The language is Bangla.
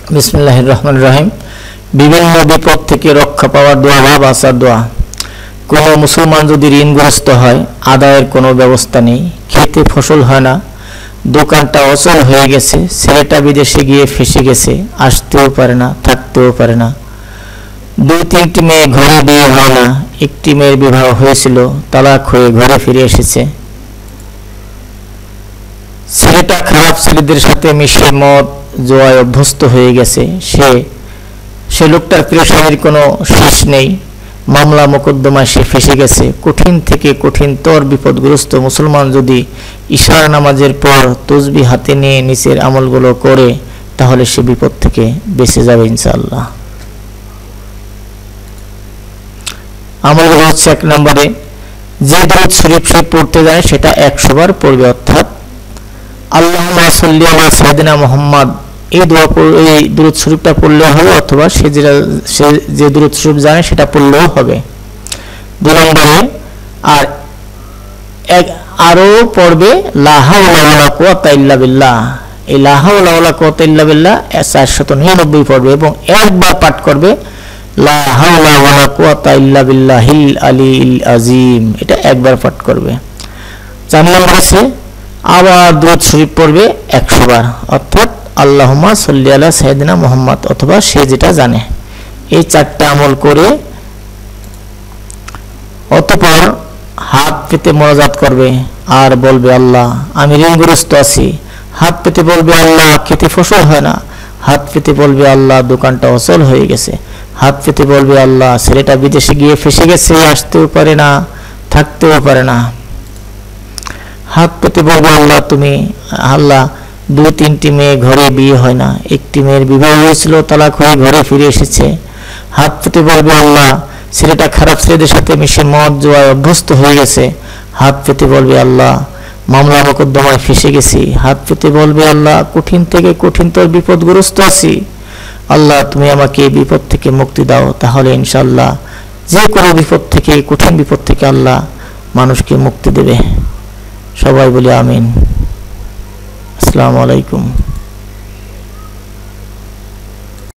বিসমিল্লাহির রহমানির রহিম। বিভিন্ন বিপদ থেকে রক্ষা পাওয়ার দোয়া বা বাঁচার দোয়া। কোনো মুসলমান যদি ঋণগ্রস্ত হয়, আদায়ের কোনো ব্যবস্থা নেই, খেতে ফসল হয় না, দোকানটা অচল হয়ে গেছে, ছেলেটা বিদেশে গিয়ে ফেঁসে গেছে, আসতেও পারে না, থাকতেও পারে না, 2-3টি মেয়ে ঘরে বিয়ে হয় না, একটি মেয়ের বিবাহ হয়েছিল, তালাক হয়ে ঘরে ফিরে এসেছে, ছেলেটা খারাপ ছেলেদের সাথে মিশে মদ জোয়ায় অভ্যস্ত হয়ে গেছে, সে লোকটার পেরেশানির কোনো শেষ নেই, মামলা মোকদ্দমায় সে ফেসে গেছে। কঠিন থেকে কঠিনতর বিপদগ্রস্ত মুসলমান যদি ইশার নামাজের পর তসবিহ হাতে নিয়ে নিচের আমলগুলো করে, তাহলে সে বিপদ থেকে বেঁচে যাবে ইনশাআল্লাহ। আমলগুলো হচ্ছে, 1 নম্বরে যে দরুদ শরীফ সে পড়তে যায় সেটা 100 বার পড়বে, অর্থাৎ আল্লাহুম্মা সাল্লি আলা সাইয়্যিদিনা মুহাম্মদ, এই দরুদ শরীফটা পড়লেও হবে, অথবা সে যে দরুদ শরীফ জানে সেটা পড়লেও হবে। 2 নম্বরে আরো পড়বে লা হাওলা ওয়ালা কুওয়াতা ইল্লা বিল্লাহ, এই লা হাওলা ওয়ালা কুওয়াতা ইল্লা বিল্লাহ 499 পড়বে এবং একবার পাঠ করবে লা হাওলা ওয়ালা কুওয়াতা ইল্লা বিল্লাহিল আলিয়্যিল আযীম, এটা একবার পাঠ করবে। 4 নম্বর আছে আবার দরুদ শরীফ পড়বে 100 বার, অর্থাৎ আল্লাহুম্মা সাল্লি আলা সাইয়্যিদিনা মুহাম্মদ, অথবা সে যেটা জানে। এই 4টা আমল করে অতঃপর হাত পেতে মোনাজাত করবে আর বলবে, আল্লাহ আমি ঋণগ্রস্ত আছি। হাত পেতে বলবে, আল্লাহ খেতে ফসল হয় না। হাত পেতে বলবে, আল্লাহ দোকানটা অচল হয়ে গেছে। হাত পেতে বলবে, আল্লাহ ছেলেটা বিদেশে গিয়ে ফেসে গেছে, আসতেও পারে না, থাকতেও পারে না। হাত পেতে বলবে, আল্লাহ তুমি, আল্লাহ 2-3টি মেয়ে ঘরে বিয়ে হয় না, একটি মেয়ের বিবাহ হয়েছিল, তালাক হয়ে ঘরে ফিরে এসেছে। হাত পেতে বলবে, আল্লাহ ছেলেটা খারাপ ছেলেদের সাথে মিশে মদ জোয়ায় অভ্যস্ত হয়ে গেছে। হাত পেতে বলবে, আল্লাহ মামলা মোকদ্দমায় ফেসে গেছি। হাত পেতে বলবে, আল্লাহ কঠিন থেকে কঠিনতর বিপদগ্রস্ত আছি, আল্লাহ তুমি আমাকে এই বিপদ থেকে মুক্তি দাও। তাহলে ইনশাআল্লাহ যে কোনো বিপদ থেকে, কঠিন বিপদ থেকে আল্লাহ মানুষকে মুক্তি দেবে। সবাই বলি আমিন। আসসালামু আলাইকুম।